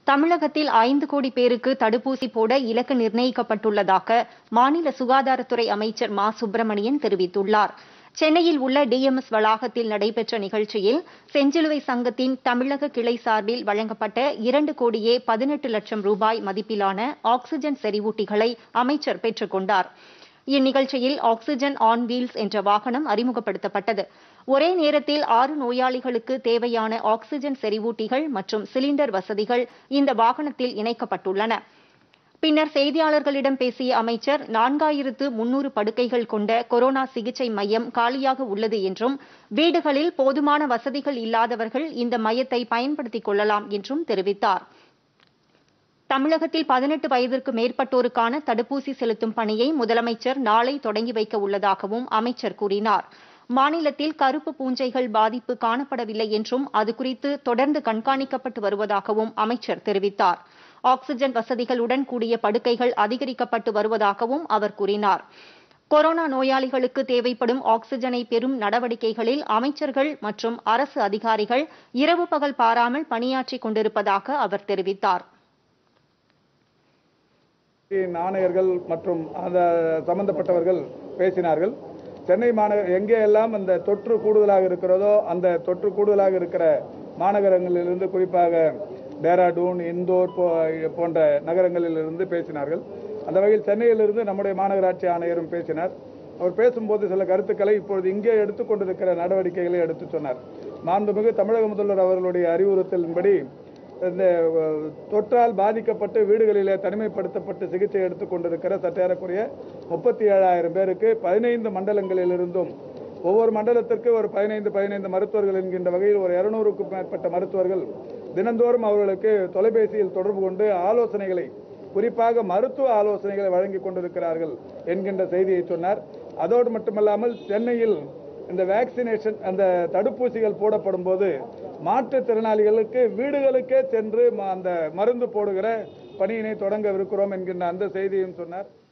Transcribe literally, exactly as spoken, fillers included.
தமிழகத்தில் ஐந்து கோடி பேருக்கு தடுப்பூசி போட இலக்கு நிர்ணயிக்கப்பட்டுள்ளதாக மாநில சுகாதாரத்துறை அமைச்சர் மா சுப்பிரமணியன் தெரிவித்துள்ளார். சென்னையில் உள்ள டிஎம்எஸ் வளாகத்தில் நடைபெற்ற நிகழ்ச்சியில் செஞ்சிலுவை சங்கத்தின் தமிழக கிளை சார்பில் வழங்கப்பட்ட இரண்டு கோடியே பதினெட்டு லட்சம் ரூபாய் மதிப்பிலான ஆக்ஸிஜன் செறிவூட்டிகளை அமைச்சர் பெற்றுக் கொண்டார். இந்நிகழ்ச்சியில் ஆக்ஸிஜன் ஆன் வீல்ஸ் என்ற வாகனம் அறிமுகப்படுத்தப்பட்டது. ஒரே நேரத்தில் ஆறு நோயாளிகளுக்கு தேவையான ஆக்ஸிஜன் செறிவூட்டிகள் மற்றும் சிலிண்டர் வசதிகள் இந்த வாகனத்தில் இணைக்கப்பட்டுள்ளன. பின்னர் செய்தியாளர்களிடம் பேசிய அமைச்சர், நான்காயிரத்து முன்னூறு படுக்கைகள் கொண்ட கொரோனா சிகிச்சை மையம் காலியாக உள்ளது என்றும், வீடுகளில் போதுமான வசதிகள் இல்லாதவர்கள் இந்த மையத்தை பயன்படுத்திக் கொள்ளலாம் என்றும் தெரிவித்தார். தமிழகத்தில் பதினெட்டு வயதிற்கு மேற்பட்டோருக்கான தடுப்பூசி செலுத்தும் பணியை முதலமைச்சர் நாளை தொடங்கி வைக்க உள்ளதாகவும் அமைச்சர் கூறினார். மாநிலத்தில் கருப்பு பூஞ்சைகள் பாதிப்பு காணப்படவில்லை என்றும், அது குறித்து தொடர்ந்து கண்காணிக்கப்பட்டு வருவதாகவும் அமைச்சர் தெரிவித்தார். ஆக்ஸிஜன் வசதிகளுடன் கூடிய படுக்கைகள் அதிகரிக்கப்பட்டு வருவதாகவும் அவர் கூறினார். கொரோனா நோயாளிகளுக்கு தேவைப்படும் ஆக்ஸிஜனை பெறும் நடவடிக்கைகளில் அமைச்சர்கள் மற்றும் அரசு அதிகாரிகள் இரவு பகல் பாராமல் பணியாற்றிக் கொண்டிருப்பதாக அவர் தெரிவித்தார். ஆணையர்கள் மற்றும் அந்த சம்பந்தப்பட்டவர்கள் பேசினார்கள். சென்னை மாநகர் எங்கே எல்லாம் அந்த தொற்று கூடுதலாக இருக்கிறதோ அந்த தொற்று கூடுதலாக இருக்கிற மாநகரங்களிலிருந்து, குறிப்பாக டேராடூன், இந்தோர் போன்ற நகரங்களிலிருந்து பேசினார்கள். அந்த வகையில் சென்னையிலிருந்து நம்முடைய மாநகராட்சி ஆணையரும் பேசினார். அவர் பேசும்போது சில கருத்துக்களை இப்பொழுது இங்கே எடுத்துக்கொண்டிருக்கிற நடவடிக்கைகளை எடுத்து சொன்னார். மாண்புமிகு தமிழக முதல்வர் அவர்களுடைய அறிவுறுத்தலின்படி இந்த தொற்றால் பாதிக்கப்பட்டு வீடுகளிலே தனிமைப்படுத்தப்பட்டு சிகிச்சை எடுத்துக் கொண்டிருக்கிற சற்றேறக்குரிய முப்பத்தி ஏழாயிரம் பேருக்கு பதினைந்து மண்டலங்களிலிருந்தும் ஒவ்வொரு மண்டலத்திற்கு ஒரு பதினைந்து பதினைந்து மருத்துவர்கள் என்கின்ற வகையில் ஒரு இருநூறுக்கும் மேற்பட்ட மருத்துவர்கள் தினந்தோறும் அவர்களுக்கு தொலைபேசியில் தொடர்பு கொண்டு ஆலோசனைகளை, குறிப்பாக மருத்துவ ஆலோசனைகளை வழங்கிக் கொண்டிருக்கிறார்கள் என்கின்ற செய்தியை சொன்னார். அதோடு மட்டுமல்லாமல் சென்னையில் இந்த வேக்சினேஷன், அந்த தடுப்பூசிகள் போடப்படும் போது மாற்றுத்திறனாளிகளுக்கு வீடுகளுக்கே சென்று அந்த மருந்து போடுகிற பணியினை தொடங்கவிருக்கிறோம் என்கின்ற அந்த செய்தியும் சொன்னார்.